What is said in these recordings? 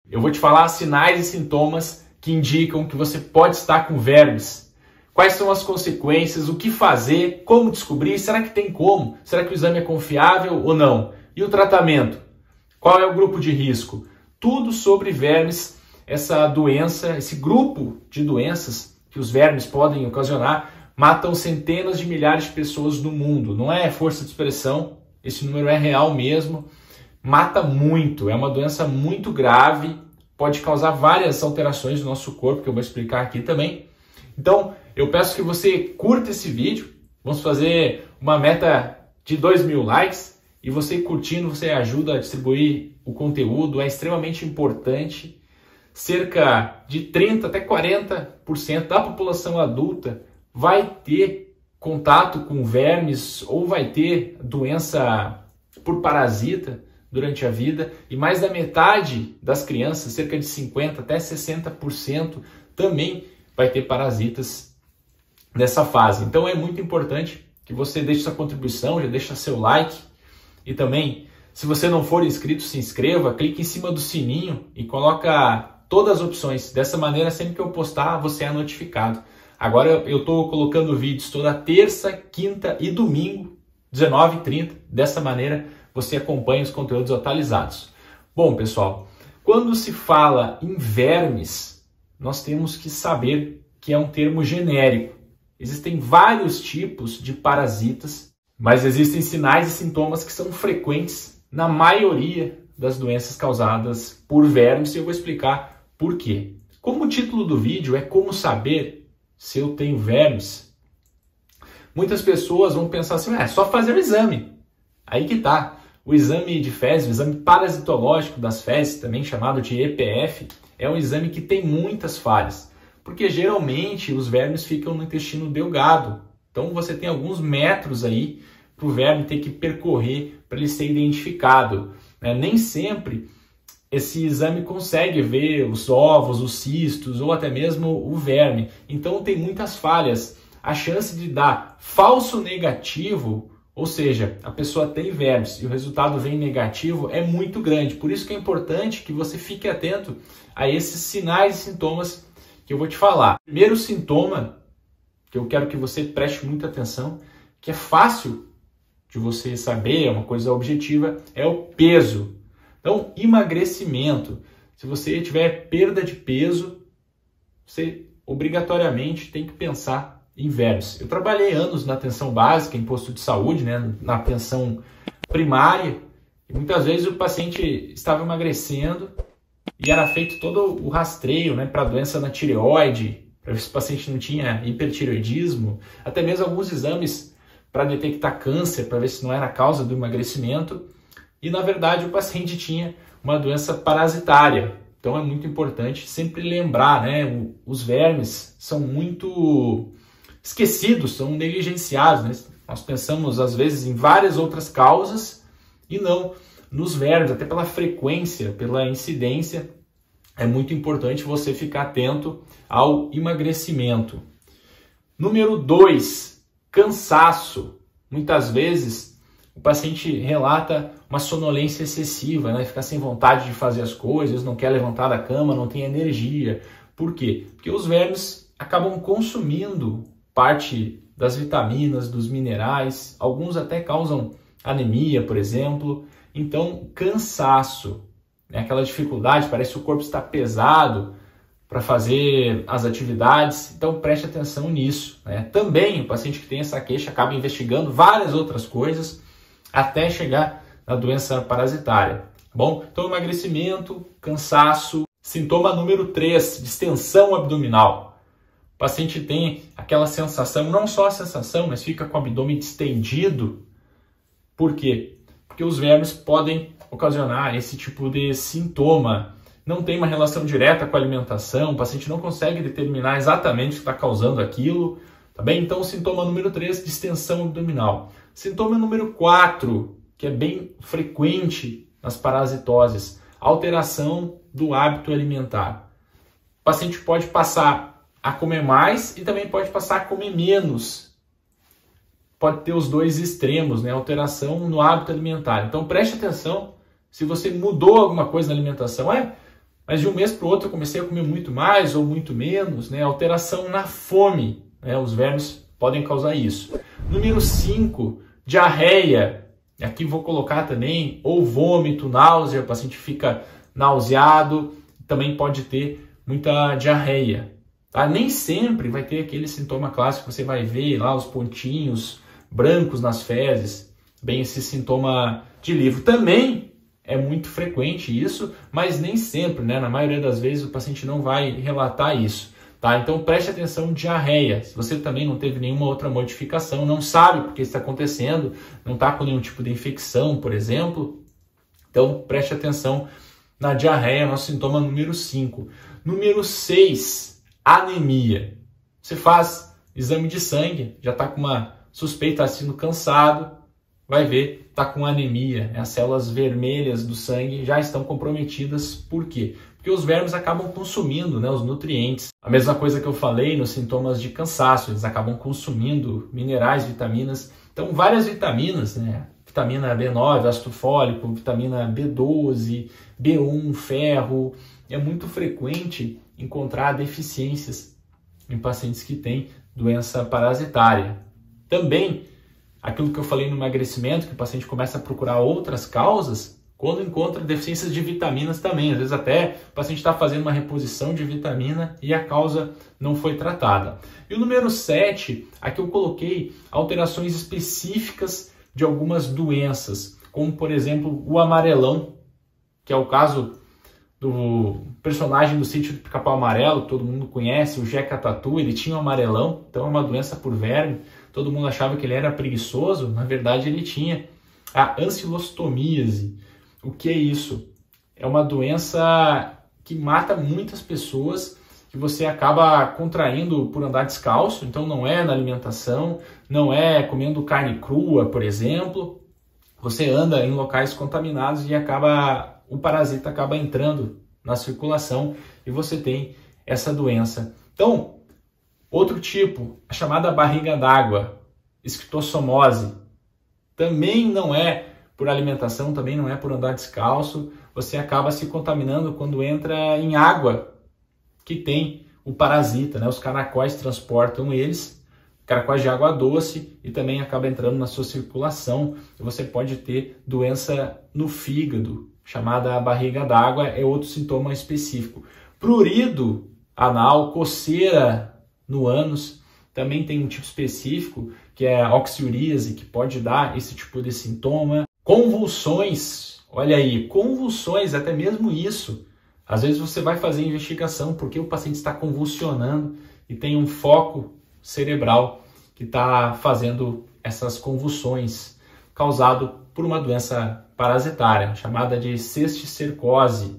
Eu vou te falar sinais e sintomas que indicam que você pode estar com vermes. Quais são as consequências, o que fazer, como descobrir, será que tem como? Será que o exame é confiável ou não? E o tratamento? Qual é o grupo de risco? Tudo sobre vermes, essa doença, esse grupo de doenças que os vermes podem ocasionar, matam centenas de milhares de pessoas no mundo. Não é força de expressão, esse número é real mesmo. Mata muito, é uma doença muito grave, pode causar várias alterações no nosso corpo, que eu vou explicar aqui também. Então, eu peço que você curta esse vídeo, vamos fazer uma meta de 2.000 likes, e você curtindo, você ajuda a distribuir o conteúdo, é extremamente importante. Cerca de 30% até 40% da população adulta vai ter contato com vermes ou vai ter doença por parasita durante a vida, e mais da metade das crianças, cerca de 50% até 60%, também vai ter parasitas nessa fase. Então é muito importante que você deixe sua contribuição, já deixa seu like, e também, se você não for inscrito, se inscreva, clique em cima do sininho e coloca todas as opções. Dessa maneira, sempre que eu postar, você é notificado. Agora eu estou colocando vídeos toda terça, quinta e domingo, 19h30. Dessa maneira, você acompanha os conteúdos atualizados. Bom, pessoal, quando se fala em vermes, nós temos que saber que é um termo genérico. Existem vários tipos de parasitas, mas existem sinais e sintomas que são frequentes na maioria das doenças causadas por vermes, e eu vou explicar por quê. Como o título do vídeo é como saber se eu tenho vermes, muitas pessoas vão pensar assim, é só fazer o exame. Aí que tá. O exame de fezes, o exame parasitológico das fezes, também chamado de EPF, é um exame que tem muitas falhas, porque geralmente os vermes ficam no intestino delgado. Então você tem alguns metros aí para o verme ter que percorrer para ele ser identificado. Nem sempre esse exame consegue ver os ovos, os cistos ou até mesmo o verme. Então tem muitas falhas. A chance de dar falso negativo, ou seja, a pessoa tem vermes e o resultado vem negativo, é muito grande. Por isso que é importante que você fique atento a esses sinais e sintomas que eu vou te falar. Primeiro sintoma que eu quero que você preste muita atenção, que é fácil de você saber, é uma coisa objetiva, é o peso. Então, emagrecimento. Se você tiver perda de peso, você obrigatoriamente tem que pensar em vermes. Eu trabalhei anos na atenção básica, em posto de saúde, na atenção primária, e muitas vezes o paciente estava emagrecendo e era feito todo o rastreio para a doença na tireoide, para ver se o paciente não tinha hipertireoidismo, até mesmo alguns exames para detectar câncer, para ver se não era a causa do emagrecimento, e na verdade o paciente tinha uma doença parasitária. Então é muito importante sempre lembrar, os vermes são muito esquecidos, são negligenciados, Nós pensamos às vezes em várias outras causas e não nos vermes, até pela frequência, pela incidência. É muito importante você ficar atento ao emagrecimento. Número 2, cansaço. Muitas vezes o paciente relata uma sonolência excessiva, fica sem vontade de fazer as coisas, não quer levantar da cama, não tem energia. Por quê? Porque os vermes acabam consumindo parte das vitaminas, dos minerais, alguns até causam anemia, por exemplo. Então, cansaço, aquela dificuldade, parece que o corpo está pesado para fazer as atividades, então preste atenção nisso. Também o paciente que tem essa queixa acaba investigando várias outras coisas até chegar na doença parasitária. Bom, então emagrecimento, cansaço. Sintoma número 3, distensão abdominal. O paciente tem aquela sensação, não só a sensação, mas fica com o abdômen distendido. Por quê? Porque os vermes podem ocasionar esse tipo de sintoma. Não tem uma relação direta com a alimentação, o paciente não consegue determinar exatamente o que está causando aquilo. Tá bem? Então, o sintoma número 3, distensão abdominal. Sintoma número 4, que é bem frequente nas parasitoses, alteração do hábito alimentar. O paciente pode passar a comer mais e também pode passar a comer menos. Pode ter os dois extremos, alteração no hábito alimentar. Então preste atenção se você mudou alguma coisa na alimentação. mas de um mês para o outro eu comecei a comer muito mais ou muito menos, né? Alteração na fome, né? Os vermes podem causar isso. Número 5, diarreia. Aqui vou colocar também ou vômito, náusea, o paciente fica nauseado, também pode ter muita diarreia. Tá? Nem sempre vai ter aquele sintoma clássico que você vai ver lá, os pontinhos brancos nas fezes, bem esse sintoma de livro. Também é muito frequente isso, mas nem sempre, né? Na maioria das vezes o paciente não vai relatar isso. Tá? Então preste atenção, diarreia. Se você também não teve nenhuma outra modificação, não sabe por que está acontecendo, não está com nenhum tipo de infecção, por exemplo, então preste atenção na diarreia, nosso sintoma número 5. Número 6, anemia. Você faz exame de sangue, já está com uma suspeita, está sendo cansado, vai ver, está com anemia. As células vermelhas do sangue já estão comprometidas. Por quê? Porque os vermes acabam consumindo, né, os nutrientes. A mesma coisa que eu falei nos sintomas de cansaço, eles acabam consumindo minerais, vitaminas. Então, várias vitaminas, né? Vitamina B9, ácido fólico, vitamina B12, B1, ferro. É muito frequente encontrar deficiências em pacientes que têm doença parasitária. Também, aquilo que eu falei no emagrecimento, que o paciente começa a procurar outras causas, quando encontra deficiências de vitaminas também. Às vezes até o paciente está fazendo uma reposição de vitamina e a causa não foi tratada. E o número 7, aqui eu coloquei alterações específicas de algumas doenças, como por exemplo o amarelão, que é o caso do personagem do Sítio do Pica-Pau Amarelo, que todo mundo conhece, o Jeca Tatu. Ele tinha um amarelão, então é uma doença por verme. Todo mundo achava que ele era preguiçoso, na verdade ele tinha a ancilostomíase. O que é isso? É uma doença que mata muitas pessoas, que você acaba contraindo por andar descalço, então não é na alimentação, não é comendo carne crua, por exemplo. Você anda em locais contaminados e o parasita acaba entrando na circulação e você tem essa doença. Então, outro tipo, a chamada barriga d'água, esquistossomose, também não é por alimentação, também não é por andar descalço. Você acaba se contaminando quando entra em água que tem o parasita, né? Os caracóis transportam eles, caracóis de água doce, e também acaba entrando na sua circulação. E você pode ter doença no fígado, chamada barriga d'água, é outro sintoma específico. Prurido anal, coceira no ânus, também tem um tipo específico, que é a oxiuríase, que pode dar esse tipo de sintoma. Convulsões, olha aí, convulsões, até mesmo isso. Às vezes você vai fazer investigação porque o paciente está convulsionando e tem um foco cerebral que está fazendo essas convulsões, causado por uma doença parasitária, chamada de cisticercose,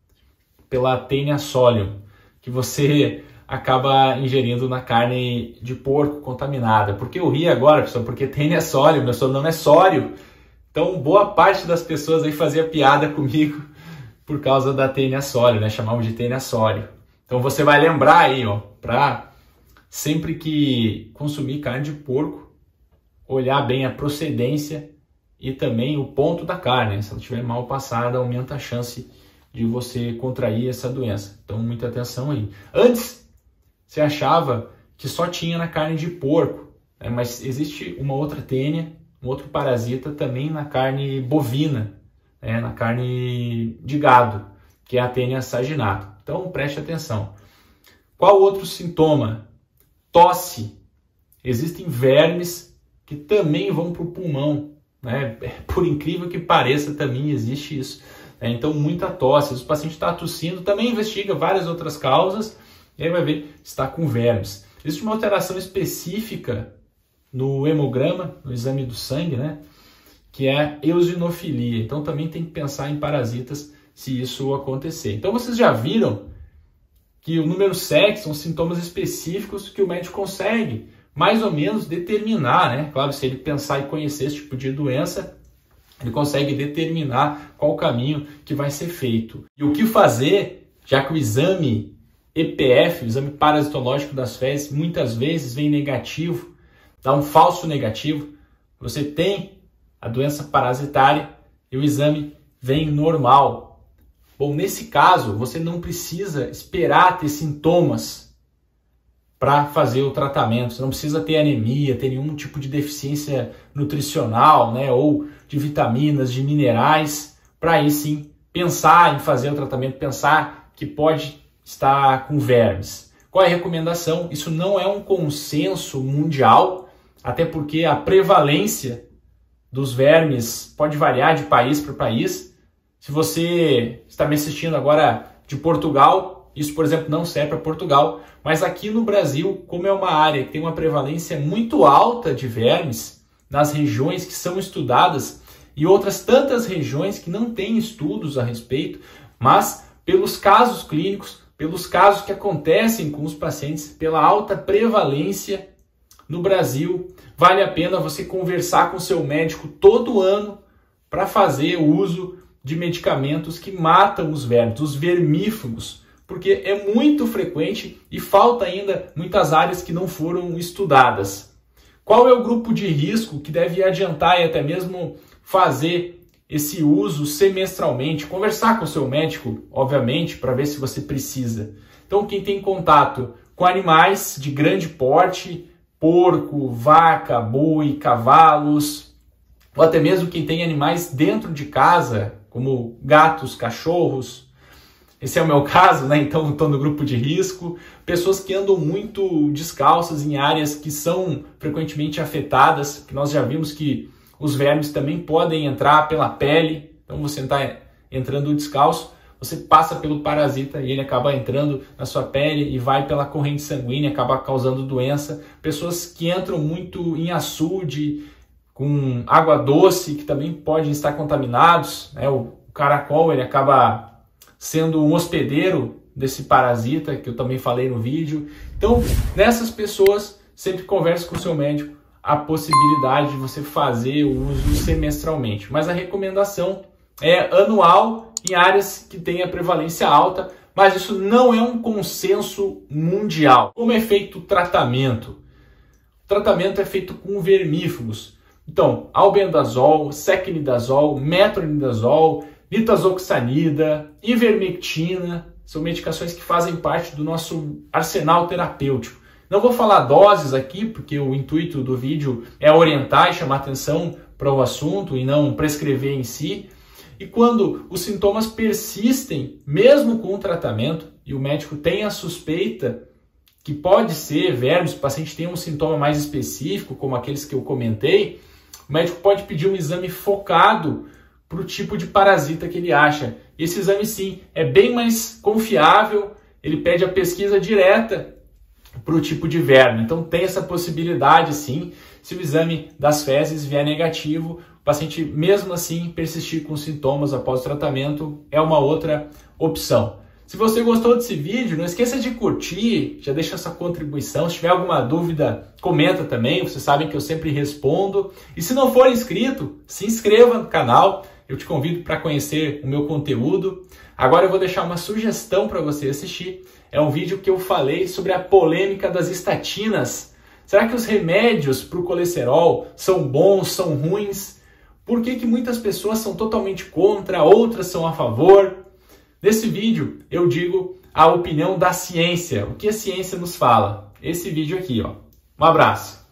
pela Taenia solium, que você acaba ingerindo na carne de porco contaminada. Por que eu ri agora, pessoal? Porque Taenia solium, meu sobrenome é Sório. Então, boa parte das pessoas aí fazia piada comigo por causa da Taenia solium, né? Chamavam de Taenia solium. Então, você vai lembrar aí, ó, para sempre que consumir carne de porco, olhar bem a procedência e também o ponto da carne. Se ela estiver mal passada, aumenta a chance de você contrair essa doença. Então, muita atenção aí. Antes, você achava que só tinha na carne de porco, né? Mas existe uma outra tênia, um outro parasita também na carne bovina, né? Na carne de gado, que é a Taenia saginato. Então, preste atenção. Qual outro sintoma? Tosse. Existem vermes que também vão para o pulmão, né? Por incrível que pareça, também existe isso. Então, muita tosse. Se o paciente está tossindo, também investiga várias outras causas e aí vai ver se está com vermes. Existe uma alteração específica no hemograma, no exame do sangue, né? Que é a eosinofilia. Então, também tem que pensar em parasitas se isso acontecer. Então, vocês já viram que o número 7 são sintomas específicos que o médico consegue mais ou menos determinar, né? Claro, se ele pensar e conhecer esse tipo de doença, ele consegue determinar qual o caminho que vai ser feito. E o que fazer, já que o exame EPF, o exame parasitológico das fezes, muitas vezes vem negativo, dá um falso negativo. Você tem a doença parasitária e o exame vem normal. Bom, nesse caso, você não precisa esperar ter sintomas para fazer o tratamento. Você não precisa ter anemia, ter nenhum tipo de deficiência nutricional, né, ou de vitaminas, de minerais, para aí sim pensar em fazer o tratamento, pensar que pode estar com vermes. Qual é a recomendação? Isso não é um consenso mundial, até porque a prevalência dos vermes pode variar de país para país. Se você está me assistindo agora de Portugal, isso, por exemplo, não serve para Portugal, mas aqui no Brasil, como é uma área que tem uma prevalência muito alta de vermes, nas regiões que são estudadas e outras tantas regiões que não têm estudos a respeito, mas pelos casos clínicos, pelos casos que acontecem com os pacientes, pela alta prevalência no Brasil, vale a pena você conversar com seu médico todo ano para fazer o uso de medicamentos que matam os vermes, os vermífugos, porque é muito frequente e falta ainda muitas áreas que não foram estudadas. Qual é o grupo de risco que deve adiantar e até mesmo fazer esse uso semestralmente? Conversar com o seu médico, obviamente, para ver se você precisa. Então, quem tem contato com animais de grande porte, porco, vaca, boi, cavalos, ou até mesmo quem tem animais dentro de casa, como gatos, cachorros. Esse é o meu caso, né? Então estou no grupo de risco. Pessoas que andam muito descalças em áreas que são frequentemente afetadas, que nós já vimos que os vermes também podem entrar pela pele. Então você está entrando descalço, você passa pelo parasita e ele acaba entrando na sua pele e vai pela corrente sanguínea, acaba causando doença. Pessoas que entram muito em açude, com água doce, que também podem estar contaminados, né? O caracol, ele acaba sendo um hospedeiro desse parasita, que eu também falei no vídeo. Então, nessas pessoas, sempre converse com o seu médico a possibilidade de você fazer o uso semestralmente. Mas a recomendação é anual em áreas que têm a prevalência alta, mas isso não é um consenso mundial. Como é feito o tratamento? O tratamento é feito com vermífugos. Então, albendazol, secnidazol, metronidazol, nitazoxanida, ivermectina, são medicações que fazem parte do nosso arsenal terapêutico. Não vou falar doses aqui, porque o intuito do vídeo é orientar e chamar atenção para o assunto e não prescrever em si. E quando os sintomas persistem, mesmo com o tratamento, e o médico tem a suspeita que pode ser vermes, o paciente tem um sintoma mais específico, como aqueles que eu comentei, o médico pode pedir um exame focado para o tipo de parasita que ele acha. Esse exame, sim, é bem mais confiável, ele pede a pesquisa direta para o tipo de verme. Então tem essa possibilidade, sim, se o exame das fezes vier negativo, o paciente mesmo assim persistir com sintomas após o tratamento é uma outra opção. Se você gostou desse vídeo, não esqueça de curtir, já deixa sua contribuição. Se tiver alguma dúvida, comenta também, vocês sabem que eu sempre respondo. E se não for inscrito, se inscreva no canal, eu te convido para conhecer o meu conteúdo. Agora eu vou deixar uma sugestão para você assistir. É um vídeo que eu falei sobre a polêmica das estatinas. Será que os remédios para o colesterol são bons, são ruins? Por que muitas pessoas são totalmente contra, outras são a favor? Nesse vídeo eu digo a opinião da ciência, o que a ciência nos fala. Esse vídeo aqui, ó. Um abraço.